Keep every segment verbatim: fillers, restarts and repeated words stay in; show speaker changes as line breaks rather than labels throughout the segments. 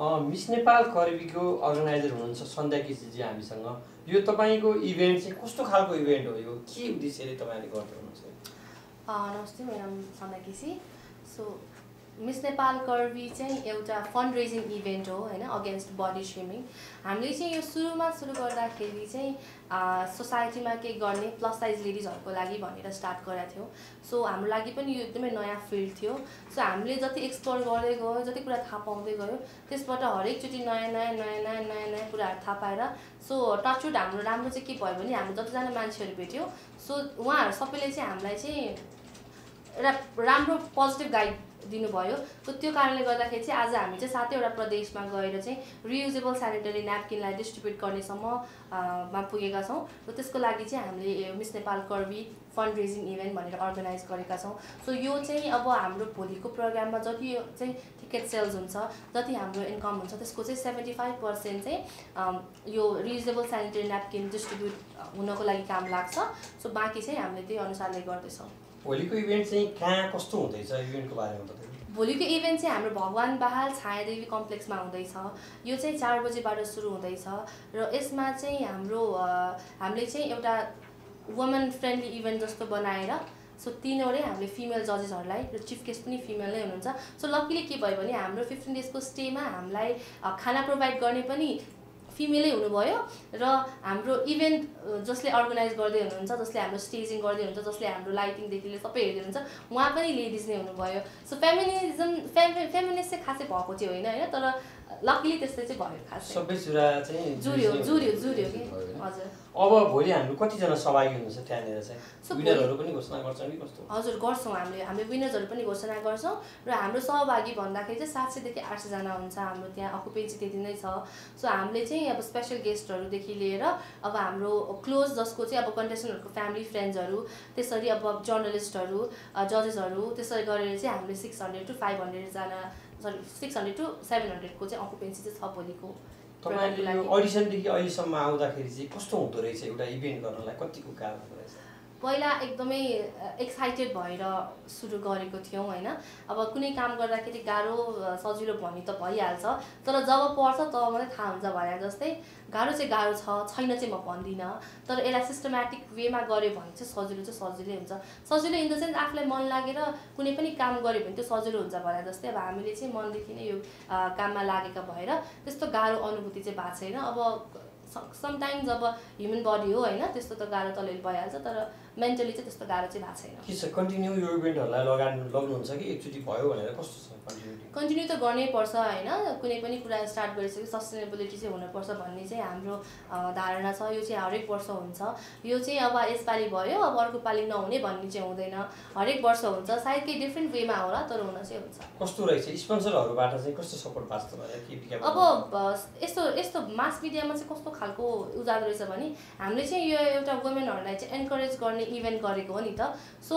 Miss Nepal कर्बीको organiser हुनुहुन्छ सन्ध्या KCG हामीसँग। यो तपाईँको इभेन्ट चाहिँ कस्तो खालको इभेन्ट हो, यो के उद्देश्यले तपाईँले गर्दै हुनुहुन्छ?
नमस्ते, मेरो नाम Sandhya KC. So Miss Nepal Curvy चाहिँ एउटा फन्ड रेजिङ इभेन्ट हो होइन, अगेन्स्ट बडी सेमिङ। हामीले चाहिँ यो सुरुमा सुरु गर्दाखेरि चाहिँ सोसाइटीमा केही गर्ने प्लस साइज लेडिजहरूको लागि भनेर स्टार्ट गरेका थियौँ। सो हाम्रो लागि पनि यो एकदमै नयाँ फिल्ड थियो। सो हामीले जति एक्सप्लोर गर्दै गयो, जति कुरा थाहा पाउँदै गयो, त्यसबाट हरेकचोटि नयाँ नयाँ नयाँ नयाँ नयाँ नयाँ कुराहरू थाहा पाएर सो टचवुड हाम्रो राम्रो चाहिँ के भयो भने हाम्रो जतिजना मान्छेहरू भेट्यो, सो उहाँहरू सबैले चाहिँ हामीलाई चाहिँ एउटा राम्रो पोजिटिभ गाइड दिनुभयो। सो त्यो कारणले गर्दाखेरि चाहिँ आज हामी चाहिँ सातैवटा प्रदेशमा गएर चाहिँ रियुजेबल सेनिटरी न्यापकिनलाई डिस्ट्रिब्युट गर्नेसम्म मा पुगेका छौँ। र त्यसको लागि चाहिँ हामीले Miss Nepal Curvy fund raising event भनेर अर्गनाइज गरेका छौँ। सो यो चाहिँ अब हाम्रो भोलिको प्रोग्राममा जति चाहिँ टिकट सेल्स हुन्छ, जति हाम्रो इन्कम हुन्छ, त्यसको चाहिँ सेभेन्टी फाइभ पर्सेन्ट चाहिँ यो रियुजेबल सेनिटरी न्यापकिन डिस्ट्रिब्युट हुनको लागि काम लाग्छ। सो बाँकी चाहिँ हामीले त्यही अनुसारले गर्दैछौँ।
भोलिको इभेन्ट चाहिँ कहाँ कस्तो हुँदैछ, इभेन्टको बारेमा बताइदिनु।
भोलिको इभेन्ट चाहिँ हाम्रो भगवान बहाल छायादेवी कम्प्लेक्समा हुँदैछ। यो चाहिँ चार बजेबाट सुरु हुँदैछ र यसमा चाहिँ हाम्रो हामीले चाहिँ एउटा वुमन फ्रेन्डली इभेन्ट जस्तो बनाएर सो तिनवटै हामीले फिमेल जजेसहरूलाई र चिफ गेस्ट पनि फिमेल नै हुनुहुन्छ। सो लकिली के भयो भने हाम्रो फिफ्टिन डेजको स्टेमा हामीलाई खाना प्रोभाइड गर्ने पनि फिमेलै हुनुभयो र हाम्रो इभेन्ट जसले अर्गनाइज गर्दै हुनुहुन्छ, जसले हाम्रो स्टेजिङ गर्दै हुनुहुन्छ, जसले हाम्रो लाइटिङदेखि लिएर सबै हेर्दै हुनुहुन्छ, उहाँ पनि लेडिज नै हुनुभयो। सो फेमिनिजम फेमि फेमिनिस्ट चाहिँ खासै भएको चाहिँ होइन होइन, तर लकिली त्यस्तै चाहिँ भयो। खासै
सबै कुरा चाहिँ
जुर्यो जुर्यो जुर्यो कि हजुर।
अब भोलि हाम्रो कतिजना सहभागी हुनुहुन्छ त्यहाँनिर चाहिँ? विनरहरू पनि घोषणा गर्छौँ कि कस्तो?
हजुर गर्छौँ, हामीले हामीले विनर्सहरू पनि घोषणा गर्छौँ र हाम्रो सहभागी भन्दाखेरि चाहिँ सात सयदेखि आठ सयजना हुन्छ। हाम्रो त्यहाँ अकुपेन्सी त्यति नै छ। सो हामीले चाहिँ अब स्पेसल गेस्टहरूदेखि लिएर अब हाम्रो क्लोज जसको चाहिँ अब कन्टेस्टेन्टहरूको फ्यामिली फ्रेन्ड्सहरू, त्यसरी अब जर्नलिस्टहरू, जजेसहरू, त्यसरी गरेर चाहिँ हामीले सिक्स हन्ड्रेड टु फाइभ हन्ड्रेडजना sorry six hundred to seven हन्ड्रेडको चाहिँ अकुपेन्सी चाहिँ छ भोलिको।
तपाईँले यो अडिसनदेखि अहिलेसम्म आउँदाखेरि चाहिँ कस्तो हुँदो रहेछ एउटा इभेन्ट गर्नलाई, कतिको गाह्रो हुँदो रहेछ?
पहिला एकदमै एक्साइटेड भएर सुरु गरेको थियौँ होइन। अब कुनै काम गर्दाखेरि गाह्रो सजिलो भन्ने त भइहाल्छ, तर जब पर्छ तब मात्रै थाहा हुन्छ भने जस्तै गाह्रो चाहिँ गाह्रो छ, छैन चाहिँ म भन्दिनँ, तर यसलाई सिस्टमेटिक वेमा गऱ्यो भने चाहिँ सजिलो चाहिँ सजिलै हुन्छ। सजिलो इन द सेन्स आफूलाई मन लागेर कुनै पनि काम गऱ्यो भने त्यो सजिलो हुन्छ भने जस्तै अब हामीले चाहिँ मनदेखि नै यो काममा लागेका भएर त्यस्तो गाह्रो अनुभूति चाहिँ भएको छैन। अब समटाइम्स अब ह्युमन बडी हो होइन, त्यस्तो त गाह्रो त अलिअलि भइहाल्छ, तर मेन्टली चाहिँ त्यस्तो गाह्रो चाहिँ भएको छैन।
के छ कन्टिन्यू यो इभेन्टहरूलाई लगान लग्नुहुन्छ कि एकचोटि भयो भनेर कस्तो छ कन्टिन्युटी?
कन्टिन्यू त गर्नै पर्छ होइन, कुनै पनि कुरा स्टार्ट गरिसक्यो सस्टेनेबिलिटी चाहिँ हुनुपर्छ भन्ने चाहिँ हाम्रो धारणा छ। यो चाहिँ हरेक वर्ष हुन्छ। यो चाहिँ अब यसपालि भयो अब अर्को पालि नहुने भन्ने चाहिँ हुँदैन, हरेक वर्ष हुन्छ। सायद केही डिफ्रेन्ट वेमा होला, तर हुन चाहिँ हुन्छ।
कस्तो रहेछ स्पोन्सरहरूबाट चाहिँ कस्तो सपोर्ट पाछ तपाईँलाई?
अब यस्तो यस्तो मास मिडियामा चाहिँ कस्तो खालको उजागर रहेछ भने हामीले चाहिँ यो एउटा वुमेनहरूलाई चाहिँ एन्करेज गर्ने इभेन्ट गरेको हो नि त। So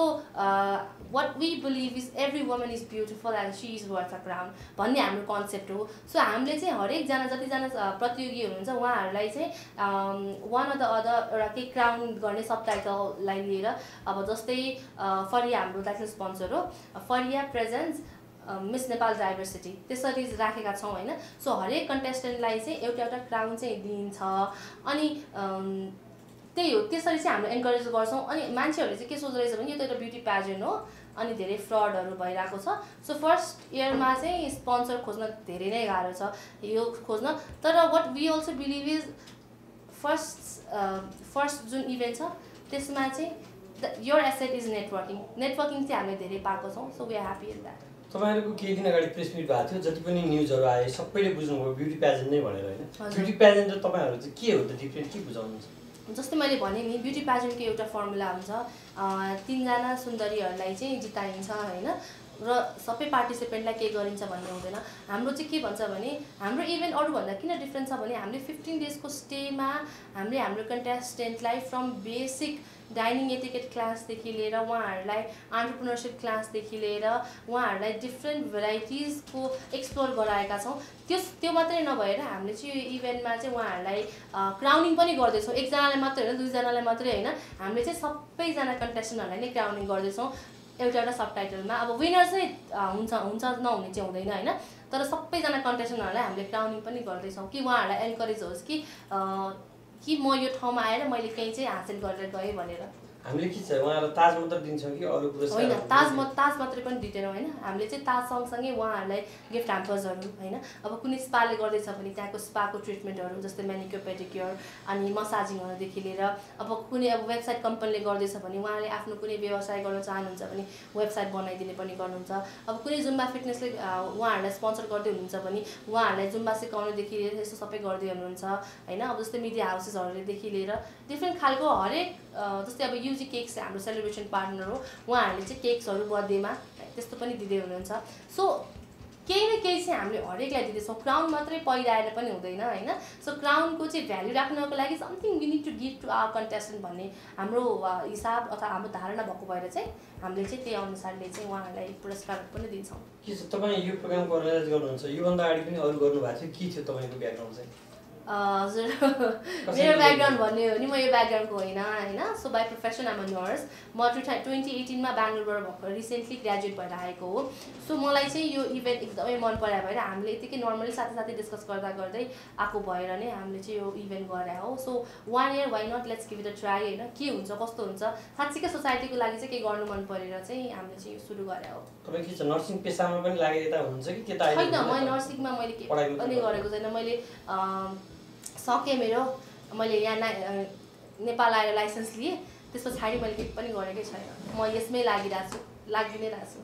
what we believe is every woman is beautiful and she is worth a crown भन्ने हाम्रो कन्सेप्ट हो। सो हामीले चाहिँ हरेकजना जतिजना प्रतियोगी हुनुहुन्छ उहाँहरूलाई चाहिँ वान अफ द अदर एउटा केही क्राउन गर्ने सब टाइटललाई लिएर, अब जस्तै फरिया हाम्रो टाइटल स्पोन्सर हो, फरिया प्रेजेन्स मिस नेपाल डाइभर्सिटी त्यसरी राखेका छौँ होइन। सो हरेक कन्टेस्टेन्टलाई चाहिँ एउटा एउटा क्राउन चाहिँ दिइन्छ। अनि त्यही हो, त्यसरी चाहिँ हामीले एन्करेज गर्छौँ। अनि मान्छेहरूले चाहिँ के सोच्दो रहेछ भने यो त एउटा ब्युटी प्याजेन्ट हो अनि धेरै फ्रडहरू भइरहेको छ। सो फर्स्ट इयरमा चाहिँ स्पोन्सर खोज्न धेरै नै गाह्रो छ यो खोज्न, तर what we also believe is first first जुन इभेन्ट छ त्यसमा चाहिँ your asset is networking networking चाहिँ हामीले धेरै पाएको छौँ। So we are happy in that.
तपाईँहरूको केही दिन अगाडि प्रेस मिट भएको थियो, जति पनि न्युजहरू आए सबैले बुझ्नुभयो ब्युटी प्याजेन्ट नै भनेर होइन। ब्युटी प्याजेन्ट र तपाईँहरू चाहिँ के हो त डिफ्रेन्ट, के बुझाउनुहुन्छ?
जस्तै मैले भने नि ब्युटी प्याजेन्टको एउटा फर्मुला हुन्छ, तिनजना सुन्दरीहरूलाई चाहिँ जिताइन्छ होइन, र सबै पार्टिसिपेन्टलाई के गरिन्छ भन्ने हुँदैन। हाम्रो चाहिँ के भन्छ भने हाम्रो इभेन्ट अरूभन्दा किन डिफ्रेन्ट छ भने हामीले फिफ्टिन डेजको स्टेमा हामीले हाम्रो कन्टेस्टेन्टलाई फ्रम बेसिक डाइनिङ एटिकेट क्लासदेखि लिएर उहाँहरूलाई एन्टरप्रेन्योरसिप क्लासदेखि लिएर उहाँहरूलाई डिफ्रेन्ट भेराइटिजको एक्सप्लोर गराएका छौँ। त्यो त्यो मात्रै नभएर हामीले चाहिँ यो इभेन्टमा चाहिँ उहाँहरूलाई क्राउनिङ पनि गर्दैछौँ। एकजनालाई मात्रै होइन, दुईजनालाई मात्रै होइन, हामीले चाहिँ सबैजना कन्टेस्टेन्टहरूलाई नै क्राउनिङ गर्दैछौँ। एउटा एउटा सबटाइटलमा अब विनर चाहिँ हुन्छ हुन्छ नहुने चाहिँ हुँदैन होइन तर सबैजना कन्टेस्टेन्टहरूलाई हामीले क्राउनिङ पनि गर्दैछौँ कि उहाँहरूलाई एन्करेज होस् कि कि म यो ठाउँमा आएर मैले केही चाहिँ हासिल गरेर गएँ भनेर
हामीले के छ उहाँहरूलाई ताज मात्र दिन्छौँ कि अरू पुरस्कार
होइन ताज म ताज मात्रै पनि दिँदैनौँ होइन हामीले चाहिँ ताज सँगसँगै उहाँहरूलाई गिफ्ट ह्याम्पर्सहरू होइन अब कुनै स्पाले गर्दैछ भने त्यहाँको स्पाको ट्रिटमेन्टहरू जस्तै मेनिक्योर पेडिक्योर अनि मसाजिङहरूदेखि लिएर अब कुनै अब वेबसाइट कम्पनीले गर्दैछ भने उहाँले आफ्नो कुनै व्यवसाय गर्न चाहनुहुन्छ भने वेबसाइट बनाइदिने पनि गर्नुहुन्छ अब कुनै जुम्बा फिटनेसले उहाँहरूलाई स्पोन्सर गर्दै हुनुहुन्छ भने उहाँहरूलाई जुम्बा सिकाउनुदेखि लिएर यस्तो सबै गर्दै हुनुहुन्छ होइन अब जस्तै मिडिया हाउसेसहरूलेदेखि लिएर डिफ्रेन्ट खालको हरेक जस्तै अब युजी केक्स हाम्रो सेलिब्रेसन पार्टनर हो उहाँहरूले चाहिँ केक्सहरू बर्थडेमा त्यस्तो पनि दिँदै हुनुहुन्छ सो केही न केही चाहिँ हामीले हरेकलाई दिँदैछौँ क्राउन मात्रै पहिराएर पनि हुँदैन होइन सो क्राउनको चाहिँ भ्याल्यु राख्नको लागि something we need to give to our contestant भन्ने हाम्रो हिसाब अथवा हाम्रो धारणा भएको भएर चाहिँ हामीले चाहिँ त्यही अनुसारले चाहिँ उहाँहरूलाई पुरस्कार पनि दिन्छौँ
के छ तपाईँ यो प्रोग्रामको अर्गनाइज गर्नुहुन्छ योभन्दा अगाडि पनि अरू गर्नुभएको थियो के थियो तपाईँको ब्याकग्राउन्ड चाहिँ
हजुर मेरो ब्याकग्राउन्ड भन्ने हो नि म यो ब्याकग्राउन्डको होइन होइन so by profession I'm a nurse म टु ट्वेन्टी एटिनमा बेङ्गलोरबाट भर्खर रिसेन्टली ग्रेजुएट भएर आएको हो सो मलाई चाहिँ यो इभेन्ट एकदमै मन परायो भएर हामीले यतिकै नर्मली साथी साथी डिस्कस गर्दा गर्दै आएको भएर नै हामीले चाहिँ यो इभेन्ट गरे हो so one year why not let's give it a try होइन के हुन्छ कस्तो हुन्छ साँच्चीकै सोसाइटीको लागि चाहिँ केही गर्नु मन परेर चाहिँ हामीले चाहिँ यो सुरु गरे हो
तपाईँ के छ नर्सिङ पेसामा पनि लागेर यता हुन्छ कि त्यता
होइन म नर्सिङमा मैले के पनि गरेको छैन मैले सकेँ मेरो मैले यहाँ ना नेपाल आएर लाइसेन्स लिएँ त्यस पछाडि मैले केही पनि गरेकै छैन म यसमै लागिरहेको छु लागि नै रहेको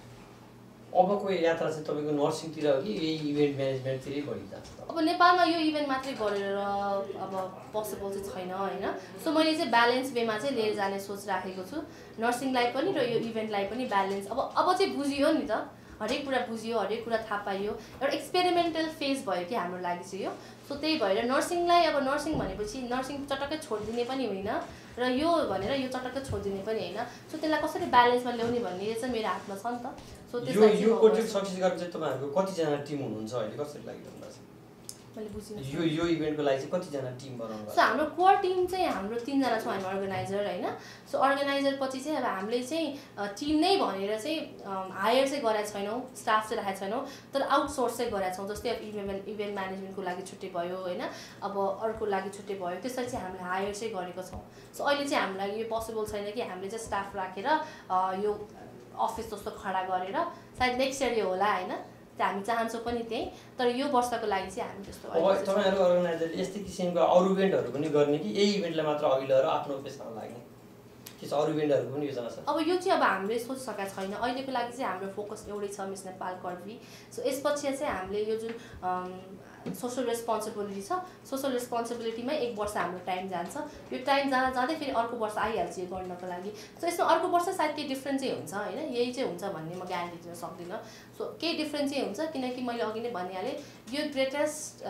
छु
अबको यात्रा चाहिँ तपाईँको नर्सिङतिर हो कि यही इभेन्ट म्यानेजमेन्टतिरै बढी जान्छ
अब नेपालमा यो इभेन्ट मात्रै गरेर अब पोसिबल चाहिँ छैन होइन सो मैले चाहिँ ब्यालेन्स वेमा चाहिँ लिएर जाने सोच राखेको छु नर्सिङलाई पनि र यो इभेन्टलाई पनि ब्यालेन्स अब अब चाहिँ बुझियो नि त हरेक कुरा बुझियो हरेक कुरा थाहा पाइयो एउटा एक्सपेरिमेन्टल फेज भयो कि हाम्रो लागि चाहिँ यो सो त्यही भएर नर्सिङलाई अब नर्सिङ भनेपछि नर्सिङ चटक्कै छोडिदिने पनि होइन र यो भनेर यो चटक्कै छोडिदिने पनि होइन सो त्यसलाई कसरी ब्यालेन्समा ल्याउने भन्ने चाहिँ मेरो हातमा छ नि त सो
यो यो प्रोजेक्ट सक्सेस गर्न चाहिँ तपाईँहरूको कतिजना टिम हुनुहुन्छ अहिले कसरी लागिरहनु भएको छ
मैले बुझिनँ
यो यो इभेन्टको लागि चाहिँ कतिजना टिम बनाउनु भएको
सो हाम्रो कोर टिम चाहिँ हाम्रो तिनजना छौँ हामी अर्गनाइजर होइन सो अर्गनाइजर पछि चाहिँ अब हामीले चाहिँ टिम नै भनेर चाहिँ हायर चाहिँ गरेका छैनौँ स्टाफ चाहिँ राखेका छैनौँ तर आउटसोर्स चाहिँ गरेका छौँ जस्तै अब इभेन्ट इभेन्ट म्यानेजमेन्टको लागि छुट्टै भयो होइन अब अर्को लागि छुट्टै भयो त्यसरी चाहिँ हामीले हायर चाहिँ गरेको छौँ सो अहिले चाहिँ हामीलाई यो पोसिबल छैन कि हामीले चाहिँ स्टाफ राखेर यो अफिस जस्तो खडा गरेर सायद नेक्स्ट इयर होला होइन हामी चाहन्छौँ पनि त्यही तर यो वर्षको लागि चाहिँ हामी त्यस्तो
अब तपाईँहरू अर्गनाइजरले यस्तै किसिमको अरू इभेन्टहरू पनि गर्ने कि यही इभेन्टलाई मात्र अघि लगेर आफ्नो पेसामा लाग्ने के छ अरू इभेन्टहरूको पनि योजना छ
अब यो चाहिँ अब हामीले सोचिसकेका छैन अहिलेको लागि चाहिँ हाम्रो फोकस एउटै छ मिस नेपाल कर्वी सो यसपछि चाहिँ हामीले यो जुन सोसल रेस्पोन्सिबिलिटी छ सोसल रेस्पोन्सिबिलिटीमै एक वर्ष हाम्रो टाइम जान्छ यो टाइम जाँदा जाँदै फेरि अर्को वर्ष आइहाल्छ यो गर्नको लागि सो यसमा अर्को वर्ष सायद केही डिफ्रेन्ट चाहिँ हुन्छ होइन यही चाहिँ हुन्छ भन्ने म ग्यारेन्टी दिन सक्दिनँ सो केही डिफ्रेन्ट चाहिँ हुन्छ किनकि मैले अघि नै भनिहालेँ यो ग्रेटेस्ट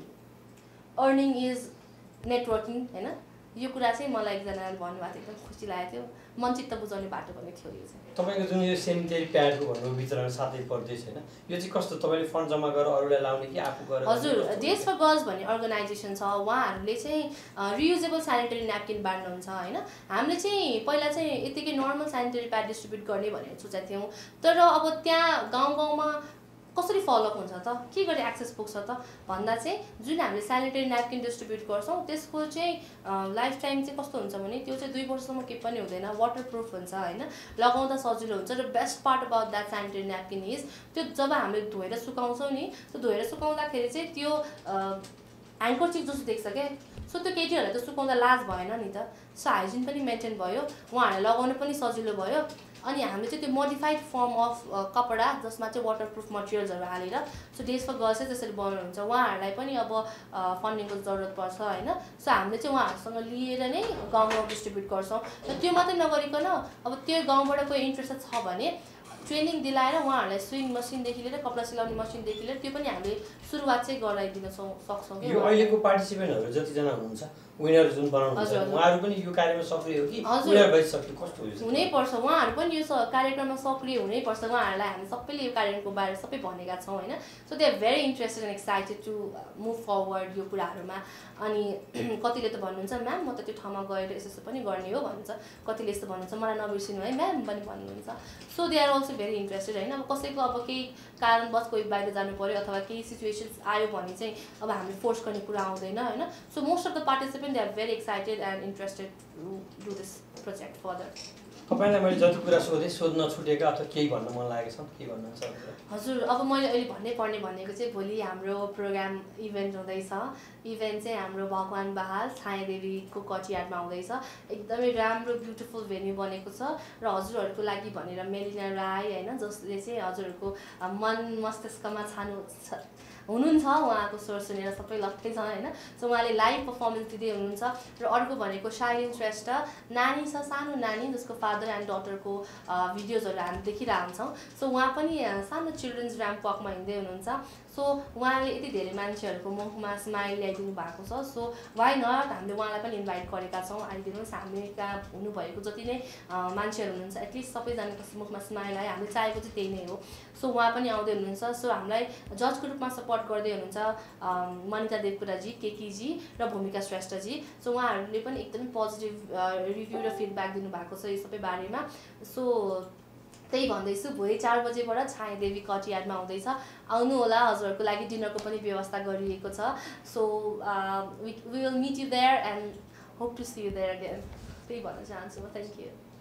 अर्निङ इज नेटवर्किङ होइन यो कुरा चाहिँ मलाई एकजनाले भन्नुभएको थियो एकदम खुसी लागेको थियो मनचित्त बुझाउने बाटो पनि थियो यो चाहिँ
तपाईँको जुन यो सेनिटरी प्याडको भन्नु वितरण साथै पर्दैछ होइन यो चाहिँ कस्तो तपाईँले फन्ड जम्मा गरेर अरूलाई लाउने कि आफू गरेर
हजुर डेज फर गर्ल्स भन्ने अर्गनाइजेसन छ उहाँहरूले चाहिँ रियुजेबल सेनिटरी न्यापकिन बाँड्नुहुन्छ होइन हामीले चाहिँ पहिला चाहिँ यतिकै नर्मल सेनिटरी प्याड डिस्ट्रिब्युट गर्ने भनेर सोचेका थियौँ तर अब त्यहाँ गाउँ गाउँमा कसरी फलोअप हुन्छ त के गरी एक्सेस पुग्छ त भन्दा चाहिँ जुन हामीले सेनिटरी न्यापकिन डिस्ट्रिब्युट गर्छौँ त्यसको चाहिँ लाइफ टाइम चाहिँ कस्तो हुन्छ भने त्यो चाहिँ दुई वर्षसम्म केही पनि हुँदैन वाटर प्रुफ हुन्छ होइन लगाउँदा सजिलो हुन्छ र best part about that sanitary napkin is त्यो जब हामीले धोएर सुकाउँछौँ नि त्यो धोएर सुकाउँदाखेरि चाहिँ त्यो ह्याङ्करचिफ जस्तो देख्छ क्या सो त्यो केटीहरूलाई त सुकाउँदा लाज भएन नि त सो हाइजिन पनि मेन्टेन भयो उहाँहरूलाई लगाउनु पनि सजिलो भयो अनि हामीले चाहिँ त्यो मोडिफाइड फर्म अफ कपडा जसमा चाहिँ वाटर प्रुफ मटेरियल्सहरू हालेर सो डेज फर गर्ल्स चाहिँ त्यसरी बनाउनुहुन्छ उहाँहरूलाई पनि अब फन्डिङको जरुरत पर्छ होइन सो हामीले चाहिँ उहाँहरूसँग लिएर नै गाउँ गाउँ डिस्ट्रिब्युट गर्छौँ र त्यो मात्रै नगरिकन अब त्यो गाउँबाट कोही इन्ट्रेस्टेड छ भने ट्रेनिङ दिलाएर उहाँहरूलाई स्विङ मसिनदेखि लिएर कपडा सिलाउने मसिनदेखि लिएर त्यो पनि हामीले सुरुवात चाहिँ गराइदिन सक्छौँ
यो अहिलेको पार्टिसिपेन्टहरू जतिजना हुनुहुन्छ विनर जुन बनाउनु
हजुर,
हुन्छ
हजुर।
उहाँहरू पनि यो कार्यमा सक्रिय हो कि
हजुर।
विनर भइसक्यो कस्तो हो यो चाहिँ?
हुनैपर्छ उहाँहरू पनि यो स- कार्यक्रममा सक्रिय हुनैपर्छ उहाँहरूलाई हामी सबैले यो कार्यक्रमको बारे सबै भनेका छौँ होइन so they are very interested and excited to move forward यो कुराहरूमा अनि कतिले त भन्नुहुन्छ म्याम म त त्यो ठाउँमा गएर यसो यसो पनि गर्ने हो भन्नुहुन्छ कतिले यस्तो भन्नुहुन्छ मलाई नबिर्सिनु है म्याम पनि भन्नुहुन्छ so they are also very interested होइन अब कसैको अब केही कारणवश कोही बाहिर जानु पऱ्यो अथवा केही सिचुएसन्स आयो भने चाहिँ अब हामीले फोर्स गर्ने कुरा आउँदैन होइन so most of the participant they are very excited and interested to do this project further
तपाईँलाई मैले जति कुरा सोधेँ सोध्न छुटेका अथवा केही भन्न मन लागेको छ के भन्नुहुन्छ?
हजुर अब मैले अहिले भन्नै पर्ने भनेको चाहिँ भोलि हाम्रो प्रोग्राम इभेन्ट हुँदैछ इभेन्ट चाहिँ हाम्रो भगवान बहाल छायादेवीको कटियाडमा हुँदैछ एकदमै राम्रो ब्युटिफुल भेन्यू बनेको छ र हजुरहरूको लागि भनेर मेलिना राई होइन जसले चाहिँ हजुरहरूको मन मस्तिष्कमा छानु छ हुनुहुन्छ उहाँको स्वर सुनेर सबै लक्कै छ होइन सो उहाँले लाइभ पर्फर्मेन्स दिँदै हुनुहुन्छ र अर्को भनेको शालिन श्रेष्ठ नानी छ सानो नानी जसको फादर एन्ड डटरको भिडियोजहरू हामी देखिरहेको हुन्छौँ सो उहाँ पनि सानो चिल्ड्रेन्स ऱ्याम्प वकमा हिँड्दै हुनुहुन्छ सो उहाँले यति धेरै मान्छेहरूको मुखमा स्माइल ल्याइदिनु भएको छ सो वाइ नट हामीले उहाँलाई पनि इन्भाइट गरेका छौँ आइदिनुहोस् हामी कहाँ हुनुभएको जति नै मान्छेहरू हुनुहुन्छ एटलिस्ट सबैजनाको मुखमा स्माइल आयो हामीले चाहेको चाहिँ त्यही नै हो सो उहाँ पनि आउँदै हुनुहुन्छ सो हामीलाई जजको रूपमा सपोर्ट गर्दै हुनुहुन्छ मनिता देवपुराजी केकीजी र भूमिका श्रेष्ठजी सो उहाँहरूले पनि एकदमै पोजिटिभ रिभ्यू र फिडब्याक दिनुभएको छ यो सबै बारेमा सो त्यही भन्दैछु भोलि चार बजेबाट छायादेवी कटियाडमा हुँदैछ आउनु होला हजुरहरूको लागि डिनरको पनि व्यवस्था गरिएको छ so we will meet you there and hope to see you there again त्यही भन्न चाहन्छु म थ्याङ्क यू